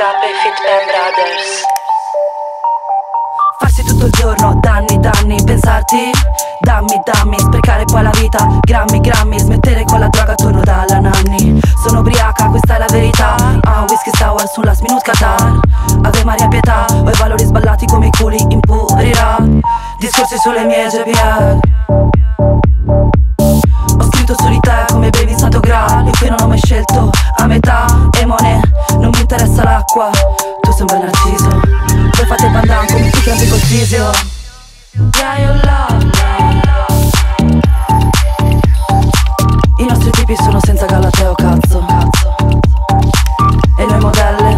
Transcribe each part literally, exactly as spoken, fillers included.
Agape Fit Band Brothers. Farsi tutto il giorno, danni, danni, pensarti, dammi, dammi, sprecare poi la vita, grammi, grammi, smettere con la droga, torno dalla nanni. Sono ubriaca, questa è la verità, ah, whisky sour sul last minute Qatar. Ave Maria pietà, ho i valori sballati come i culi in purità. Discorsi sulle mie J P R, ho scritto su di te come Baby Santo Graal. Io qui non ho mai scelto a metà e monè, non mi interessa l'acqua, tu sei un bel narciso. Voi fate il pandan come i campi col fisio. Yeah, you love me. I nostri tipi sono senza Galateo, cazzo. E noi modelle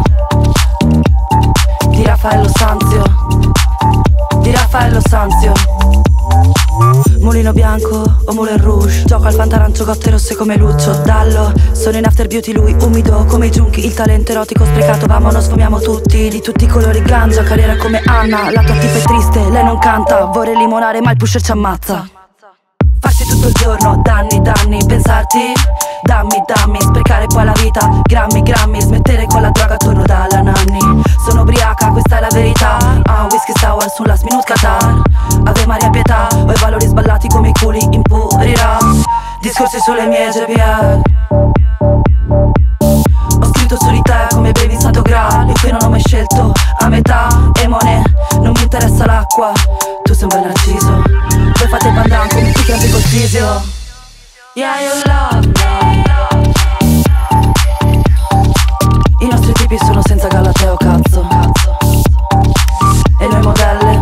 di Raffaello Sanzio, di Raffaello Sanzio. Mulino bianco o Moulin Rouge, gioco al fantarancio, gotte rosse come Lucio Dallo. Sono in after beauty, lui umido come i giunchi. Il talento erotico sprecato, vamonos, sfumiamo tutti. Di tutti i colori ganja, carriera come Anna. La tua tipa è triste, lei non canta. Vorrei limonare ma il pusher ci ammazza. Farsi tutto il giorno, danni, danni, pensarti, dammi, dammi, sprecare poi la vita, grammi, grammi, smettere con la droga, torno dalla nanni. Sono ubriaca, questa è la verità, ah, whisky sour sul last minute Qatar. Ave Maria pietà, ho i valori sballati come i culi in purità. Discorsi sulle mie J P R, ho scritto su di te come Baby Santo Graal. Io qui non ho mai scelto a metà e monè, non mi interessa l'acqua, tu sei un bel narciso. Voi fate il pandan come i campi col fisio. Yeah, you love me. I nostri tipi sono senza Galateo, cazzo. E noi modelle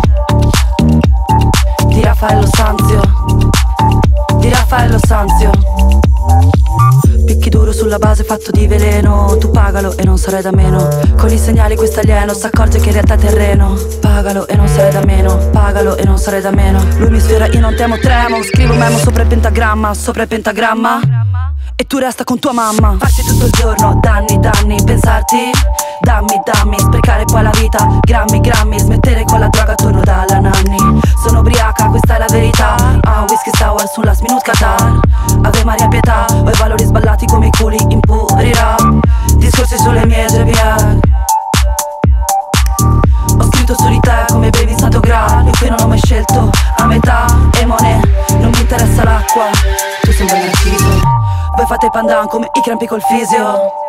di Raffaello Sanzio, di Raffaello Sanzio. Picchi duro sulla base fatto di veleno, tu pagalo e non sarai da meno. Con i segnali questo alieno s'accorge che in realtà è terreno. Pagalo e non sarai da meno, pagalo e non sarai da meno. Lui mi sfiora, io non temo, tremo. Scrivo memo sopra il pentagramma, sopra il pentagramma, e tu resta con tua mamma. Farsi tutto il giorno, danni, danni, pensarti, dammi, dammi, sprecare poi la vita, grammi, grammi, smettere con la droga, torno dalla nanni. Sono ubriaca, questa è la verità, ah, whisky sour sul last minute Qatar. Ave Maria pietà, ho i valori sballati come i culi in purità. Discorsi sulle mie J P R, ho scritto su di te come Baby Santo Graal. Io qui non ho mai scelto a metà e monè, non mi interessa l'acqua, tu sei un bel narciso. Voi fate il pandan come i campi col fisio.